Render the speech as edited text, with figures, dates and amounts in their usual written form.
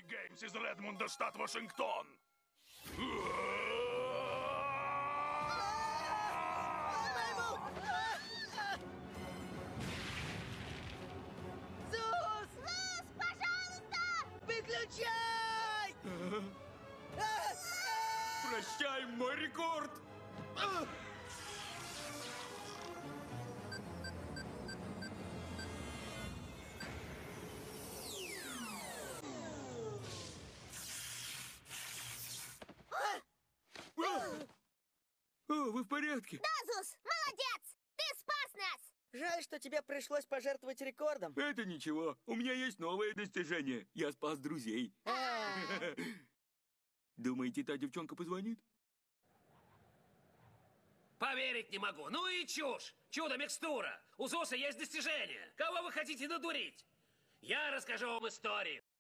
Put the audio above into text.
Games из Редмонда, штат Вашингтон. Зус! Зус, пожалуйста! Выключай! Прощай, мой рекорд! О, вы в порядке? Да, Зус, молодец! Ты спас нас! Жаль, что тебе пришлось пожертвовать рекордом. Это ничего. У меня есть новое достижение. Я спас друзей. Думаете, та девчонка позвонит? Поверить не могу. Ну и чушь. Чудо-микстура. У Зуса есть достижение. Кого вы хотите надурить? Я расскажу вам историю.